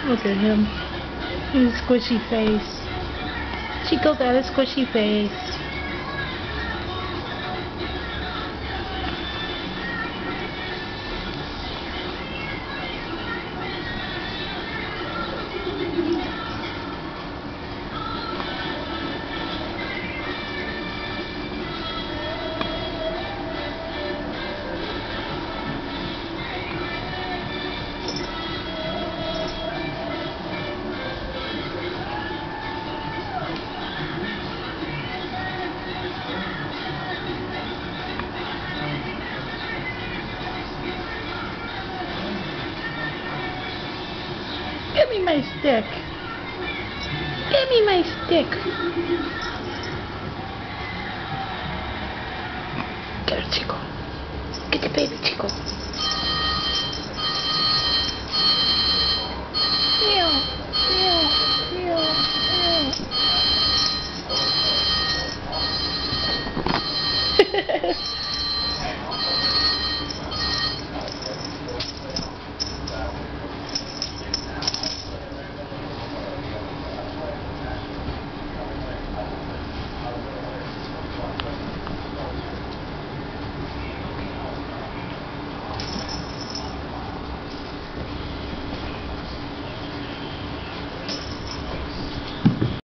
Look at him. His squishy face. Chico got a squishy face. Give me my stick. Give me my stick. Get it, Chico. Get the baby, Chico.